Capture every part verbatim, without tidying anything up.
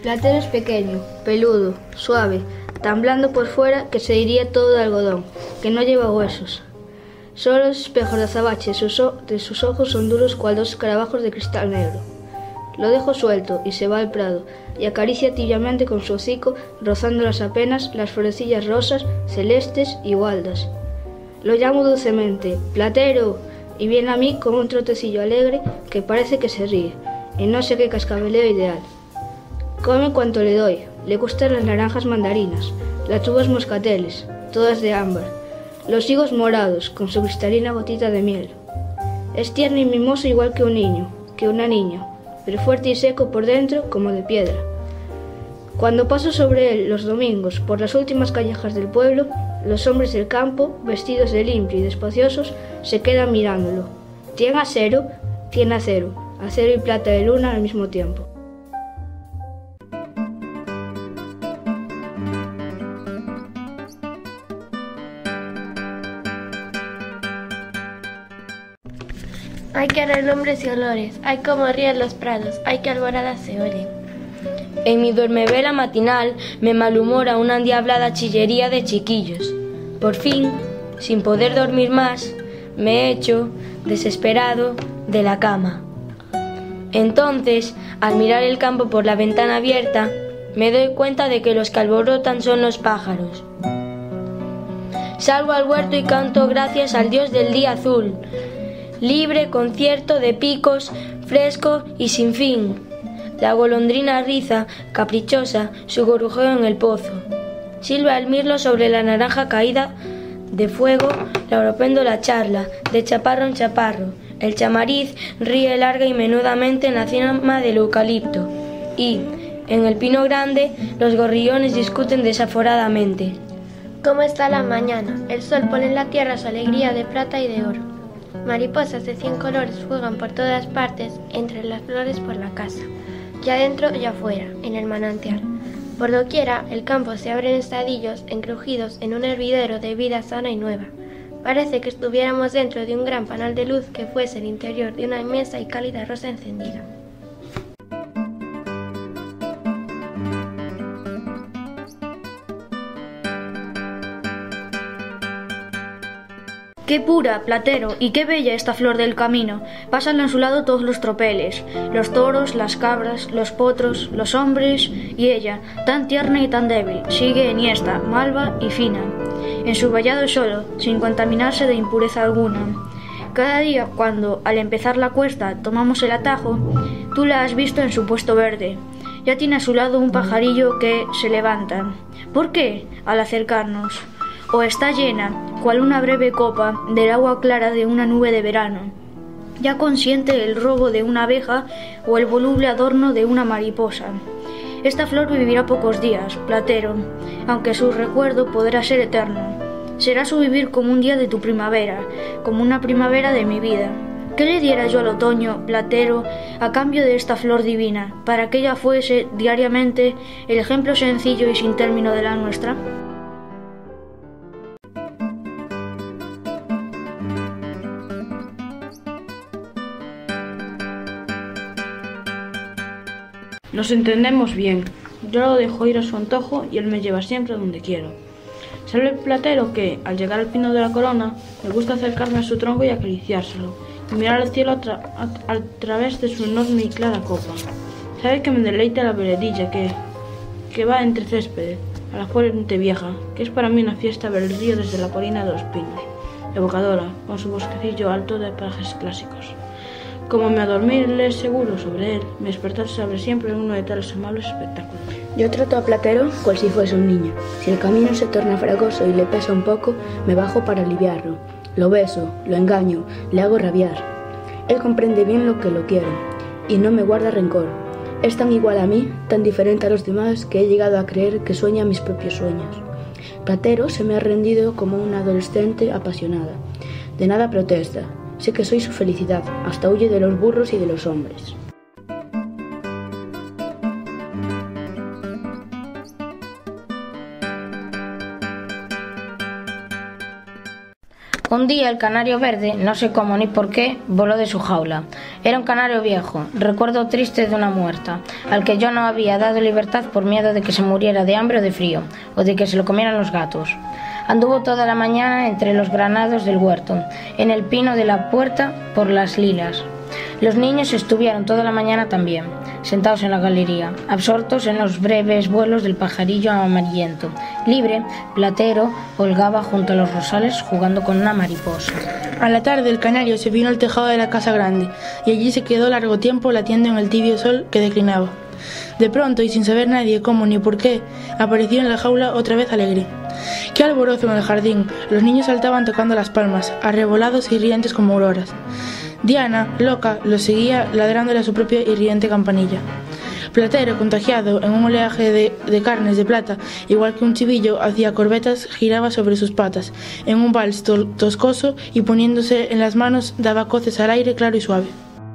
Platero es pequeño, peludo, suave, tan blando por fuera que se diría todo de algodón, que no lleva huesos. Solo los espejos de azabache de sus, de sus ojos son duros cual dos escarabajos de cristal negro. Lo dejo suelto y se va al prado, y acaricia tibiamente con su hocico, rozándolas apenas las florecillas rosas, celestes y gualdas. Lo llamo dulcemente, Platero, y viene a mí con un trotecillo alegre que parece que se ríe, y no sé qué cascabeleo ideal. Come cuanto le doy, le gustan las naranjas mandarinas, las uvas moscateles, todas de ámbar, los higos morados con su cristalina gotita de miel. Es tierno y mimoso igual que un niño, que una niña, pero fuerte y seco por dentro como de piedra. Cuando paso sobre él los domingos por las últimas callejas del pueblo, los hombres del campo, vestidos de limpio y despaciosos, se quedan mirándolo. Tiene acero, tiene acero, acero y plata de luna al mismo tiempo. Ay, qué relumbres y olores, ay, cómo ríen los prados, ay, qué alborotadas se oyen. En mi duermevela matinal me malhumora una endiablada chillería de chiquillos. Por fin, sin poder dormir más, me echo, desesperado, de la cama. Entonces, al mirar el campo por la ventana abierta, me doy cuenta de que los que alborotan son los pájaros. Salgo al huerto y canto gracias al dios del día azul. Libre concierto de picos, fresco y sin fin. La golondrina riza, caprichosa, su gorujeo en el pozo. Silba el mirlo sobre la naranja caída de fuego, la oropéndola charla, de chaparro en chaparro. El chamariz ríe larga y menudamente en la cima del eucalipto. Y, en el pino grande, los gorriones discuten desaforadamente. ¿Cómo está la mañana? El sol pone en la tierra su alegría de plata y de oro. Mariposas de cien colores juegan por todas partes, entre las flores por la casa, ya dentro y afuera, en el manantial. Por doquiera, el campo se abre en estadillos, encrujidos en un hervidero de vida sana y nueva. Parece que estuviéramos dentro de un gran panal de luz que fuese el interior de una inmensa y cálida rosa encendida. ¡Qué pura, Platero, y qué bella esta flor del camino! Pasan a su lado todos los tropeles, los toros, las cabras, los potros, los hombres, y ella, tan tierna y tan débil, sigue enhiesta, malva y fina, en su vallado solo, sin contaminarse de impureza alguna. Cada día, cuando, al empezar la cuesta, tomamos el atajo, tú la has visto en su puesto verde. Ya tiene a su lado un pajarillo que se levanta. ¿Por qué? Al acercarnos. O está llena, cual una breve copa, del agua clara de una nube de verano, ya consiente el robo de una abeja o el voluble adorno de una mariposa. Esta flor vivirá pocos días, Platero, aunque su recuerdo podrá ser eterno. Será su vivir como un día de tu primavera, como una primavera de mi vida. ¿Qué le diera yo al otoño, Platero, a cambio de esta flor divina, para que ella fuese, diariamente, el ejemplo sencillo y sin término de la nuestra? Nos entendemos bien. Yo lo dejo ir a su antojo y él me lleva siempre a donde quiero. Sabe el Platero que, al llegar al pino de la corona, me gusta acercarme a su tronco y acariciárselo, y mirar al cielo a, tra a, a través de su enorme y clara copa. Sabe que me deleita la veredilla que, que va entre céspedes, a la fuente vieja, que es para mí una fiesta ver el río desde la colina de los pinos, evocadora, con su bosquecillo alto de parajes clásicos. Como me adormirle seguro sobre él, mi despertar se abre siempre en uno de tales amables espectáculos. Yo trato a Platero cual si fuese un niño. Si el camino se torna fragoso y le pesa un poco, me bajo para aliviarlo. Lo beso, lo engaño, le hago rabiar. Él comprende bien lo que lo quiero y no me guarda rencor. Es tan igual a mí, tan diferente a los demás, que he llegado a creer que sueña mis propios sueños. Platero se me ha rendido como una adolescente apasionada. De nada protesta. Sé que soy su felicidad, hasta huye de los burros y de los hombres. Un día el canario verde, no sé cómo ni por qué, voló de su jaula. Era un canario viejo, recuerdo triste de una muerta, al que yo no había dado libertad por miedo de que se muriera de hambre o de frío, o de que se lo comieran los gatos. Anduvo toda la mañana entre los granados del huerto, en el pino de la puerta, por las lilas. Los niños estuvieron toda la mañana también, sentados en la galería, absortos en los breves vuelos del pajarillo amarillento. Libre, Platero holgaba junto a los rosales jugando con una mariposa. A la tarde el canario se vino al tejado de la casa grande, y allí se quedó largo tiempo latiendo en el tibio sol que declinaba. De pronto, y sin saber nadie cómo ni por qué, apareció en la jaula otra vez alegre. ¡Qué alborozo en el jardín! Los niños saltaban tocando las palmas, arrebolados y rientes como auroras. Diana, loca, los seguía ladrándole a su propia y riente campanilla. Platero, contagiado en un oleaje de, de carnes de plata, igual que un chivillo, hacía corbetas, giraba sobre sus patas, en un vals to toscoso y poniéndose en las manos daba coces al aire claro y suave.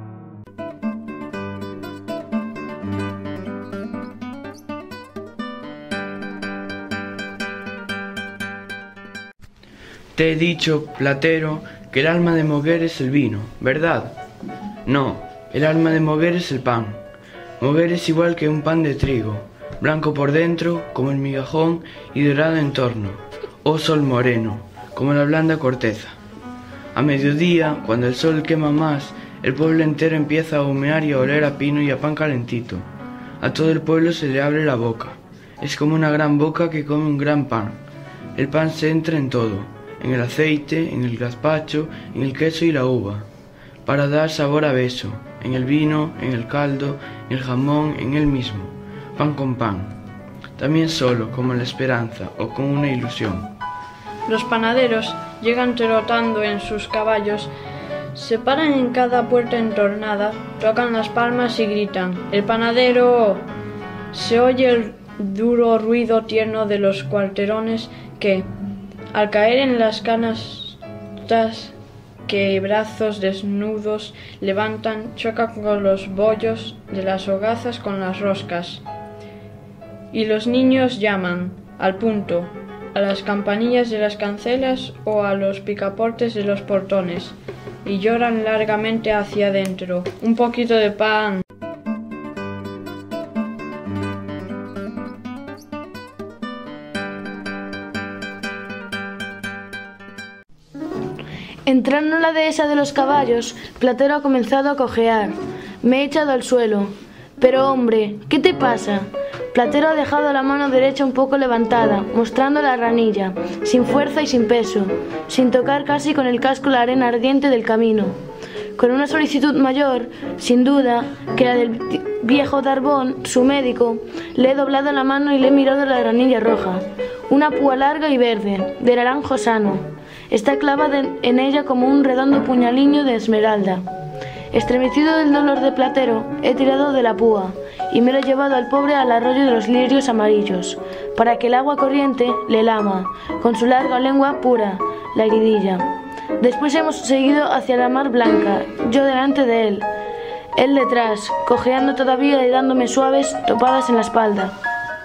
Te he dicho, Platero, que el alma de Moguer es el vino, ¿verdad? No, el alma de Moguer es el pan. Moguer es igual que un pan de trigo, blanco por dentro, como el migajón, y dorado en torno, oh sol moreno, como la blanda corteza. A mediodía, cuando el sol quema más, el pueblo entero empieza a humear y a oler a pino y a pan calentito. A todo el pueblo se le abre la boca. Es como una gran boca que come un gran pan. El pan se entra en todo, en el aceite, en el gazpacho, en el queso y la uva, para dar sabor a beso, en el vino, en el caldo, en el jamón, en él mismo, pan con pan, también solo, como la esperanza o con una ilusión. Los panaderos llegan trotando en sus caballos, se paran en cada puerta entornada, tocan las palmas y gritan: ¡El panadero! Se oye el duro ruido tierno de los cuarterones que, al caer en las canastas que brazos desnudos levantan, chocan con los bollos de las hogazas con las roscas. Y los niños llaman, al punto, a las campanillas de las cancelas o a los picaportes de los portones, y lloran largamente hacia adentro. Un poquito de pan. Entrando en la dehesa de los caballos, Platero ha comenzado a cojear. Me he echado al suelo. Pero hombre, ¿qué te pasa? Platero ha dejado la mano derecha un poco levantada, mostrando la ranilla, sin fuerza y sin peso, sin tocar casi con el casco la arena ardiente del camino. Con una solicitud mayor, sin duda, que la del viejo Darbón, su médico, le he doblado la mano y le he mirado la ranilla roja, una púa larga y verde, de naranjo sano. Está clavada en ella como un redondo puñaliño de esmeralda. Estremecido del dolor de Platero, he tirado de la púa y me lo he llevado al pobre al arroyo de los lirios amarillos, para que el agua corriente le lama, con su larga lengua pura, la heridilla. Después hemos seguido hacia la mar blanca, yo delante de él, él detrás, cojeando todavía y dándome suaves topadas en la espalda.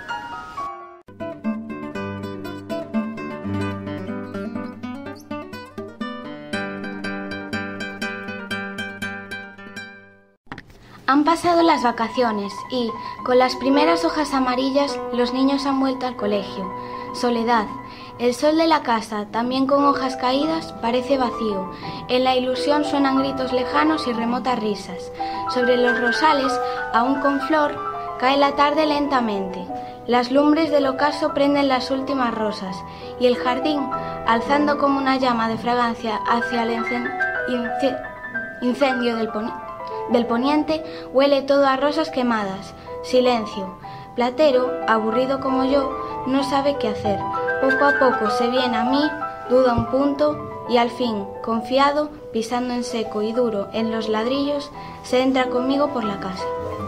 Han pasado las vacaciones y, con las primeras hojas amarillas, los niños han vuelto al colegio. Soledad. El sol de la casa, también con hojas caídas, parece vacío. En la ilusión suenan gritos lejanos y remotas risas. Sobre los rosales, aún con flor, cae la tarde lentamente. Las lumbres del ocaso prenden las últimas rosas, y el jardín, alzando como una llama de fragancia hacia el incendio del poniente, Del poniente, huele todo a rosas quemadas. Silencio. Platero, aburrido como yo, no sabe qué hacer. Poco a poco se viene a mí, duda un punto, y al fin, confiado, pisando en seco y duro en los ladrillos, se entra conmigo por la casa.